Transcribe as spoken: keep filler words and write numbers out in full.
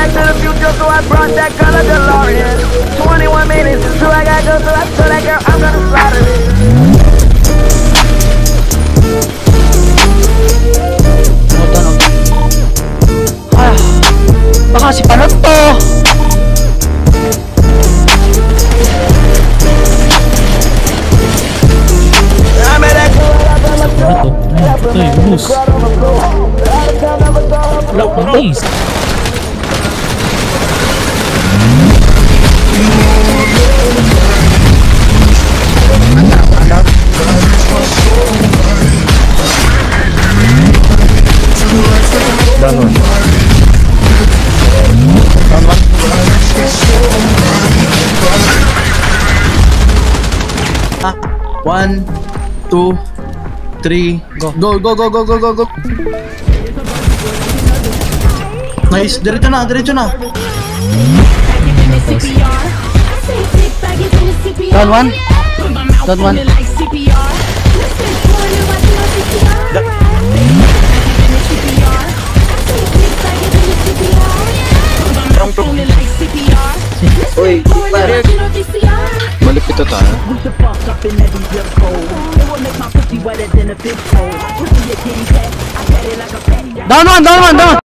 back to the future, so I brought that color DeLorean. twenty-one minutes until I got go, so I told that girl I'm gonna slaughter it. Ah, baka si Panot to. Ito yung bus. Wala pang bus. Bangun. One, two, three, go. Go, go, go, go, go, go, go. Nice, diretso na, diretso na. Down one. Down one. Uy, pare. Malupit ito tayo. Down one, down one, down one.